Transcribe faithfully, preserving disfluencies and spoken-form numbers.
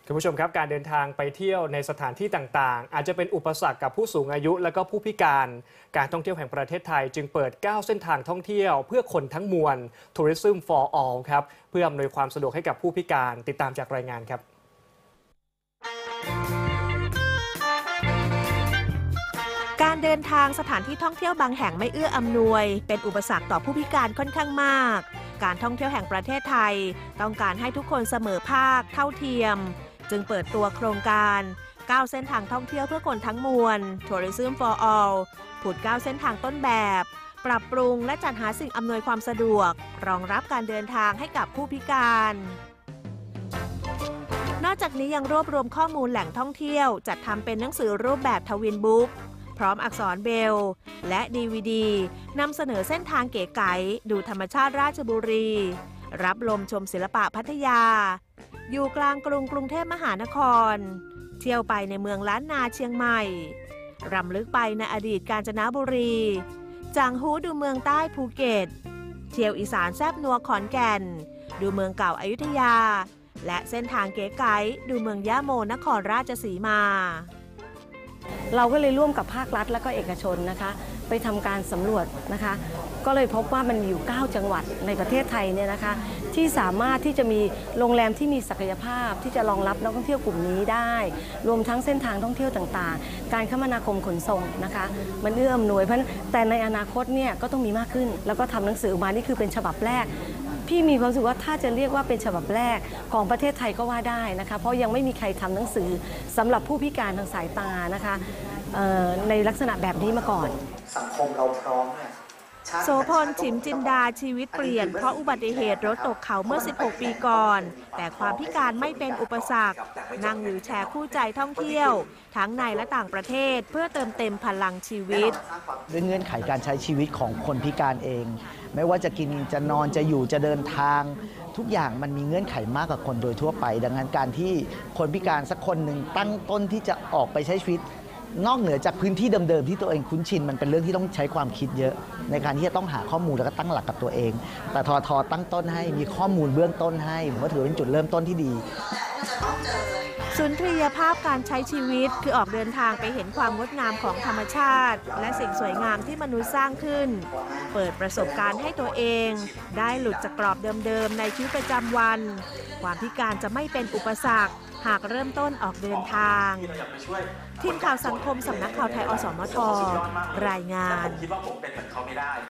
คุณผู้ชมครับการเดินทางไปเที่ยวในสถานที่ต่างๆอาจจะเป็นอุปสรรคกับผู้สูงอายุและก็ผู้พิการการท่องเที่ยวแห่งประเทศไทยจึงเปิดเก้าเส้นทางท่องเที่ยวเพื่อคนทั้งมวล Tourism for All ครับเพื่ออำนวยความสะดวกให้กับผู้พิการติดตามจากรายงานครับการเดินทางสถานที่ท่องเที่ยวบางแห่งไม่เอื้ออำนวยเป็นอุปสรรคต่อผู้พิการค่อนข้างมากการท่องเที่ยวแห่งประเทศไทยต้องการให้ทุกคนเสมอภาคเท่าเทียมจึงเปิดตัวโครงการเก้าเส้นทางท่องเที่ยวเพื่อคนทั้งมวล Tourism for All ผุดเก้าเส้นทางต้นแบบปรับปรุงและจัดหาสิ่งอำนวยความสะดวกรองรับการเดินทางให้กับผู้พิการนอกจากนี้ยังรวบรวมข้อมูลแหล่งท่องเที่ยวจัดทำเป็นหนังสือรูปแบบทวินบุ๊กพร้อมอักษรเบลและ ดี วี ดี นำเสนอเส้นทางเก๋ไก๋ดูธรรมชาติราชบุรีรับลมชมศิลปะพัทยาอยู่กลางกรุงกรุงเทพมหานครเที่ยวไปในเมืองล้านนาเชียงใหม่รำลึกไปในอดีตกาญจนบุรีจางฮูดูเมืองใต้ภูเก็ตเที่ยวอีสานแซบนัวขอนแก่นดูเมืองเก่าอยุธยาและเส้นทางเก๋ไก๋ดูเมืองย่าโมนครราชสีมาเราก็เลยร่วมกับภาครัฐและก็เอกชนนะคะไปทำการสำรวจนะคะก็เลยพบว่ามันมีอยู่เก้าจังหวัดในประเทศไทยเนี่ยนะคะที่สามารถที่จะมีโรงแรมที่มีศักยภาพที่จะรองรับนักท่องเที่ยวกลุ่มนี้ได้รวมทั้งเส้นทางท่องเที่ยวต่างๆการคมนาคมขนส่งนะคะมันเอื้ออำนวยเพราะแต่ในอนาคตเนี่ยก็ต้องมีมากขึ้นแล้วก็ทำหนังสือออกมานี่คือเป็นฉบับแรกพี่มีความรู้สึกว่าถ้าจะเรียกว่าเป็นฉบับแรกของประเทศไทยก็ว่าได้นะคะเพราะยังไม่มีใครทำหนังสือสำหรับผู้พิการทางสายตานะคะในลักษณะแบบนี้มาก่อนสังคมเราพร้อมเนี่ยโสพลฉิมจินดาชีวิตเปลี่ยนเพราะอุบัติเหตุรถตกเขาเมื่อสิบหกปีก่อนแต่ความพิการไม่เป็นอุปสรรคนั่งวิวแชร์คู่ใจท่องเที่ยวทั้งในและต่างประเทศเพื่อเติมเต็มพลังชีวิตด้วยเงื่อนไขการใช้ชีวิตของคนพิการเองไม่ว่าจะกินจะนอนจะอยู่จะเดินทางทุกอย่างมันมีเงื่อนไขมากกว่าคนโดยทั่วไปดังนั้นการที่คนพิการสักคนหนึ่งตั้งต้นที่จะออกไปใช้ชีวิตนอกเหนือจากพื้นที่เดิมๆที่ตัวเองคุ้นชินมันเป็นเรื่องที่ต้องใช้ความคิดเยอะในการที่จะต้องหาข้อมูลแล้วก็ตั้งหลักกับตัวเองแต่ททตั้งต้นให้มีข้อมูลเบื้องต้นให้ผมว่าถือเป็นจุดเริ่มต้นที่ดีสุนทรียภาพการใช้ชีวิตคือออกเดินทางไปเห็นความงดงามของธรรมชาติและสิ่งสวยงามที่มนุษย์สร้างขึ้นเปิดประสบการณ์ให้ตัวเองได้หลุดจากกรอบเดิมๆในชีวิตประจำวันความพิการจะไม่เป็นอุปสรรคหากเริ่มต้นออกเดินทางทีมข่าวสังคมสำนักข่าวไทยอสมทรายงาน